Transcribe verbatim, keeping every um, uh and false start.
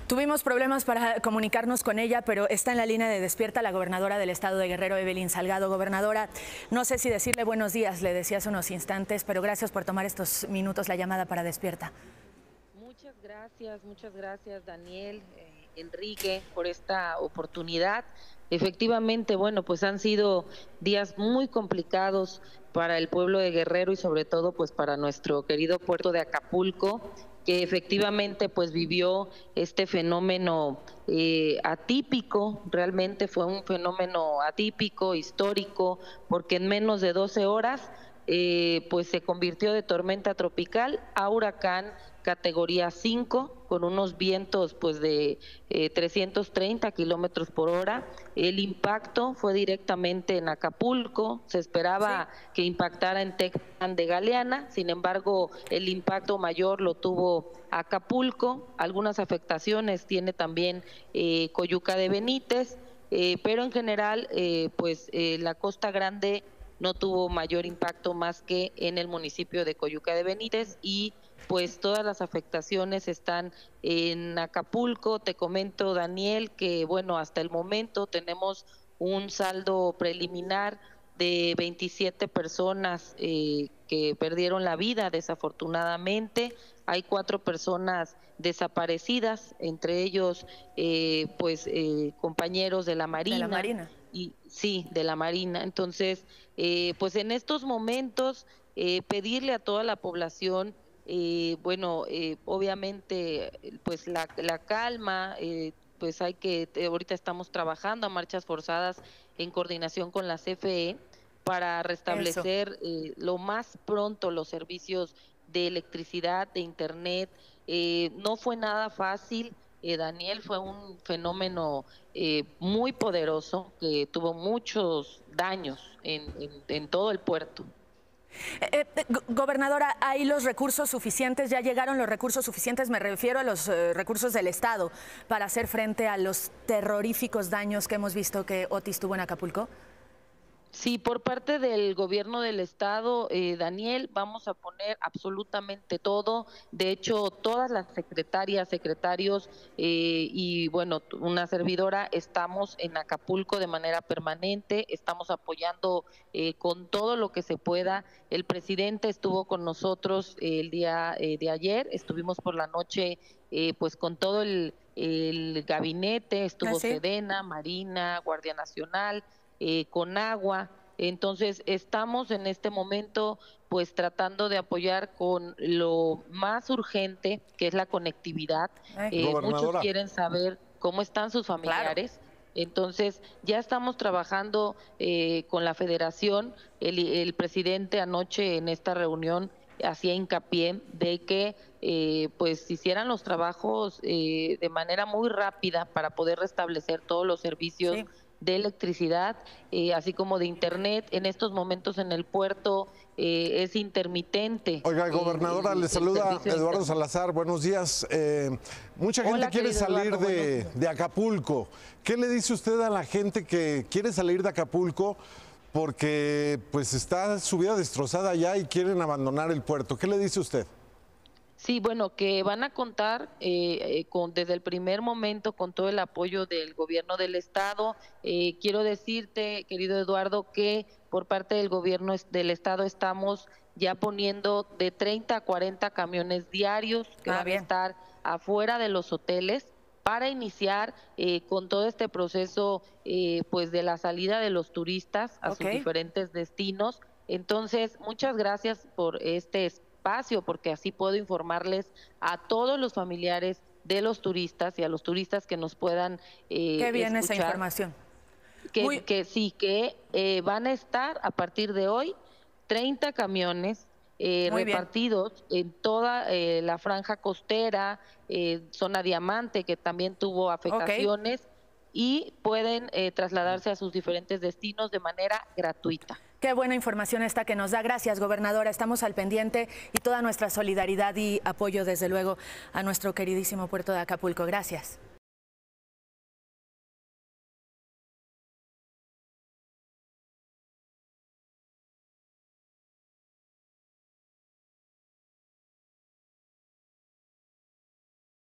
Tuvimos problemas para comunicarnos con ella, pero está en la línea de Despierta la gobernadora del estado de Guerrero, Evelyn Salgado. Gobernadora, no sé si decirle buenos días, le decía hace unos instantes, pero gracias por tomar estos minutos la llamada para Despierta. Muchas gracias, muchas gracias Daniel, eh, Enrique, por esta oportunidad. Efectivamente, bueno, pues han sido días muy complicados para el pueblo de Guerrero y sobre todo pues para nuestro querido puerto de Acapulco, que efectivamente pues vivió este fenómeno eh, atípico. Realmente fue un fenómeno atípico, histórico, porque en menos de doce horas eh, pues se convirtió de tormenta tropical a huracán categoría cinco, con unos vientos pues de eh, trescientos treinta kilómetros por hora. El impacto fue directamente en Acapulco, se esperaba sí. que impactara en Tecpan de Galeana, sin embargo el impacto mayor lo tuvo Acapulco. Algunas afectaciones tiene también eh, Coyuca de Benítez, eh, pero en general eh, pues eh, la Costa Grande no tuvo mayor impacto más que en el municipio de Coyuca de Benítez, y pues todas las afectaciones están en Acapulco. Te comento, Daniel, que bueno, hasta el momento tenemos un saldo preliminar de veintisiete personas eh, que perdieron la vida, desafortunadamente. Hay cuatro personas desaparecidas, entre ellos eh, pues eh, compañeros de la Marina. De la Marina. Y, sí, de la Marina. Entonces, eh, pues en estos momentos eh, pedirle a toda la población, eh, bueno, eh, obviamente, pues la, la calma, eh, pues hay que, eh, ahorita estamos trabajando a marchas forzadas en coordinación con la C F E para restablecer eh, lo más pronto los servicios de electricidad, de internet. Eh, no fue nada fácil. Eh, Daniel, fue un fenómeno eh, muy poderoso que tuvo muchos daños en, en, en todo el puerto. Eh, eh, gobernadora, ¿hay los recursos suficientes? ¿Ya llegaron los recursos suficientes? Me refiero a los eh, recursos del Estado para hacer frente a los terroríficos daños que hemos visto que Otis tuvo en Acapulco. Sí, por parte del gobierno del estado, eh, Daniel, vamos a poner absolutamente todo. De hecho, todas las secretarias, secretarios eh, y bueno, una servidora, estamos en Acapulco de manera permanente, estamos apoyando eh, con todo lo que se pueda. El presidente estuvo con nosotros eh, el día eh, de ayer, estuvimos por la noche eh, pues con todo el, el gabinete, estuvo ¿Sí? Sedena, Marina, Guardia Nacional, Eh, con agua. Entonces estamos en este momento pues tratando de apoyar con lo más urgente, que es la conectividad. Eh, muchos quieren saber cómo están sus familiares. Claro. Entonces ya estamos trabajando eh, con la federación. El, el presidente anoche en esta reunión hacía hincapié de que eh, pues hicieran los trabajos eh, de manera muy rápida para poder restablecer todos los servicios sí. de electricidad, eh, así como de internet. En estos momentos en el puerto eh, es intermitente. Oiga, gobernadora, eh, le saluda Eduardo Salazar, buenos días. Eh, mucha gente Hola, quiere salir Eduardo, de, bueno. de Acapulco. ¿Qué le dice usted a la gente que quiere salir de Acapulco porque pues está su vida destrozada allá y quieren abandonar el puerto? ¿Qué le dice usted? Sí, bueno, que van a contar eh, eh, con desde el primer momento con todo el apoyo del gobierno del estado. Eh, quiero decirte, querido Eduardo, que por parte del gobierno del estado estamos ya poniendo de treinta a cuarenta camiones diarios que ah, van bien. a estar afuera de los hoteles para iniciar eh, con todo este proceso eh, pues de la salida de los turistas a okay. sus diferentes destinos. Entonces, muchas gracias por este espacio. Espacio, porque así puedo informarles a todos los familiares de los turistas y a los turistas que nos puedan eh, Qué bien escuchar, esa información. Que, Muy... que sí, que eh, van a estar a partir de hoy treinta camiones eh, repartidos bien. en toda eh, la franja costera, eh, zona Diamante, que también tuvo afectaciones, okay. y pueden eh, trasladarse a sus diferentes destinos de manera gratuita. Qué buena información esta que nos da. Gracias, gobernadora. Estamos al pendiente y toda nuestra solidaridad y apoyo, desde luego, a nuestro queridísimo puerto de Acapulco. Gracias.